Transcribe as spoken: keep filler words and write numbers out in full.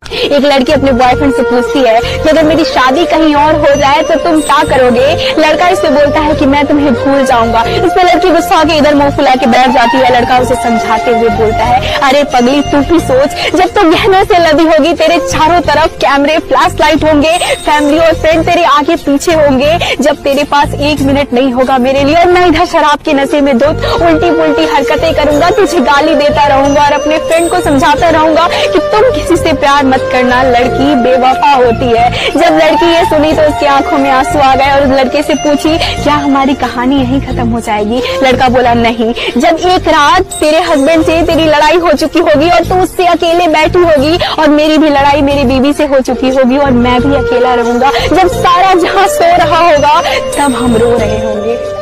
एक लड़की अपने बॉयफ्रेंड से पूछती है कि अगर मेरी शादी कहीं और हो जाए तो तुम क्या करोगे। लड़का इससे बोलता है कि मैं तुम्हें भूल जाऊंगा। इस पर लड़की गुस्सा होकर इधर मुंह फुला के बैठ जाती है। लड़का उसे समझाते हुए बोलता है, अरे पगली तू भी सोच, जब तू गहनों से लदी होगी, तेरे चारों तरफ कैमरे फ्लैश लाइट होंगे, फैमिली और फ्रेंड तेरे आगे पीछे होंगे, जब तेरे पास एक मिनट नहीं होगा मेरे लिए और मैं इधर शराब के नशे में धुत उल्टी पुल्टी हरकतें करूंगा, तुझे गाली देता रहूंगा और अपने फ्रेंड को समझाता रहूंगा कि तुम किसी से प्यार मत करना, लड़की बेवफा होती है। जब लड़की ये सुनी तो उसकी आंखों में आंसू आ गए और उस लड़के से पूछी, क्या हमारी कहानी यहीं खत्म हो जाएगी। लड़का बोला, नहीं, जब एक रात तेरे हस्बैंड से तेरी लड़ाई हो चुकी होगी और तू उससे अकेले बैठी होगी और मेरी भी लड़ाई मेरी बीवी से हो चुकी होगी और मैं भी अकेला रहूंगा, जब सारा जहां सो रहा होगा तब हम रो रहे होंगे।